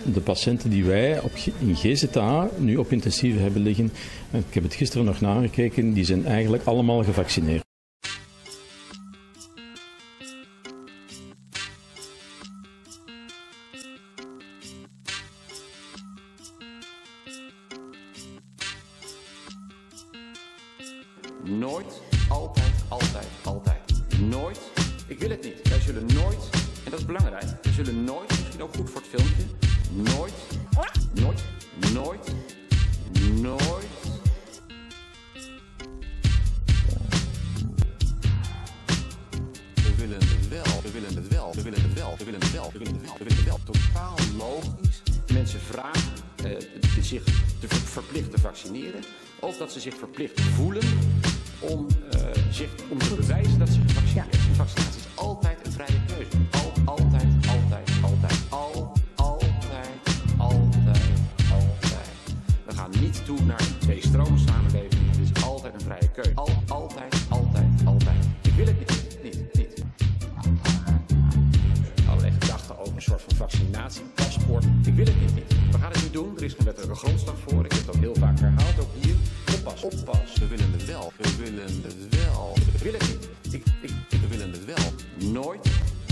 De patiënten die wij in GZA nu op intensieve hebben liggen, ik heb het gisteren nog nagekeken, die zijn eigenlijk allemaal gevaccineerd. Nooit, altijd, altijd, altijd. Nooit. Ik wil het niet. Wij zullen nooit, en dat is belangrijk, wij zullen nooit, misschien ook goed voor het filmpje, nooit, nooit, nooit, nooit. We willen het wel, we willen het wel, we willen het wel, we willen het wel, we willen het wel, we willen het wel. Totaal logisch. Mensen vragen zich verplicht te vaccineren, of dat ze zich verplicht voelen om te bewijzen dat ze gevaccineerd zijn. Ja. Vaccinatie is altijd een vrije keuze. Altijd, altijd, altijd, altijd. We gaan niet toe naar een twee-stromen samenleving. Het is altijd een vrije keuze. Altijd, altijd, altijd. Ik wil het niet. Allerlei gedachten over een soort van vaccinatiepaspoort. Ik wil het niet. We gaan het niet doen. Er is geen wettelijke grondslag voor. Ik heb het ook heel vaak herhaald, ook hier. Oppas. We willen het wel. We willen het wel. We willen het niet. We willen het wel. Nooit.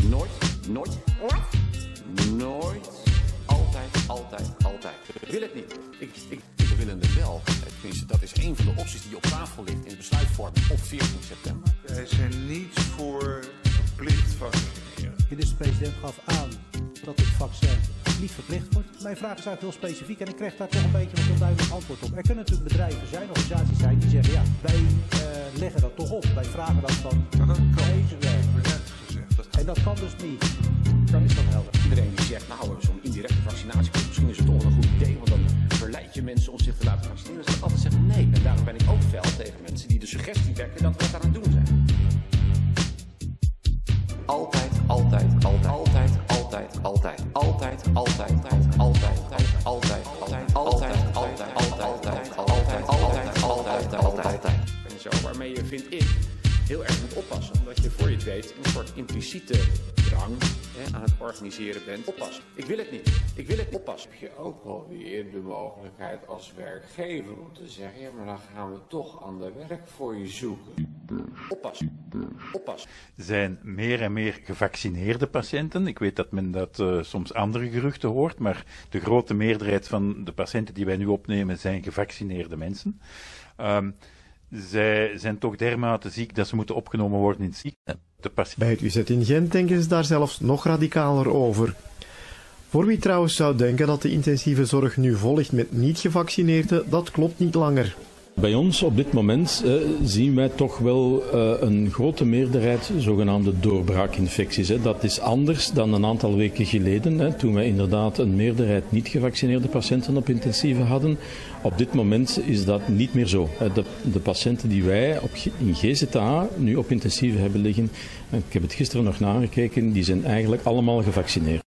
Altijd. We willen het niet. We willen het wel. Tenminste, dat is een van de opties die op tafel ligt in de besluitvorming op 14 september. Wij zijn niet voor verplicht vaccineren. De minister-president gaf aan dat het vaccin niet verplicht wordt. Mijn vraag is eigenlijk heel specifiek en ik krijg daar toch een beetje een onduidelijk antwoord op. Er kunnen natuurlijk bedrijven zijn, organisaties zijn die zeggen, ja, wij leggen dat toch op. Wij vragen dat van deze werk. En dat kan dus niet. Dan is dat helder. Iedereen die zegt, nou, zo'n indirecte vaccinatie, misschien is het toch wel een goed idee, want dan verleid je mensen om zich te laten vaccineren. Dan zal ik altijd zeggen nee. En daarom ben ik ook fel tegen mensen die de suggestie wekken dat we het aan het doen zijn. Altijd. En zo, waarmee je, vind ik, heel erg moet oppassen. Omdat je voor je het weet een soort impliciete drang aan het organiseren bent. Oppassen. Ik wil het niet. Oppassen. Heb je ook wel weer de mogelijkheid als werkgever om te zeggen, ja, maar dan gaan we toch ander werk voor je zoeken. Oppassen. Er zijn meer en meer gevaccineerde patiënten. Ik weet dat men dat soms andere geruchten hoort, maar de grote meerderheid van de patiënten die wij nu opnemen zijn gevaccineerde mensen. Zij zijn toch dermate ziek dat ze moeten opgenomen worden in het ziekenhuis. Bij het UZ in Gent denken ze daar zelfs nog radicaler over. Voor wie trouwens zou denken dat de intensieve zorg nu vol ligt met niet-gevaccineerden, dat klopt niet langer. Bij ons op dit moment zien wij toch wel een grote meerderheid zogenaamde doorbraakinfecties. Dat is anders dan een aantal weken geleden, toen wij inderdaad een meerderheid niet gevaccineerde patiënten op intensieve hadden. Op dit moment is dat niet meer zo. De patiënten die wij in GZA nu op intensieve hebben liggen, ik heb het gisteren nog nagekeken, die zijn eigenlijk allemaal gevaccineerd.